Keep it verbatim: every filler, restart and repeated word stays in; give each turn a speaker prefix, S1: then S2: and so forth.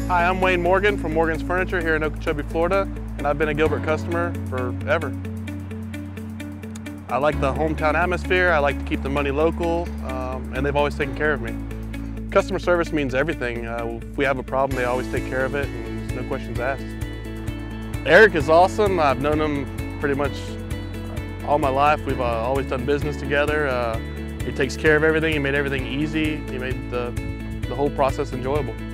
S1: Hi, I'm Wayne Morgan from Morgan's Furniture here in Okeechobee, Florida, and I've been a Gilbert customer forever. I like the hometown atmosphere, I like to keep the money local, um, and they've always taken care of me. Customer service means everything. Uh, if we have a problem, they always take care of it, and there's no questions asked. Eric is awesome. I've known him pretty much all my life. We've uh, always done business together. Uh, he takes care of everything. He made everything easy. He made the, the whole process enjoyable.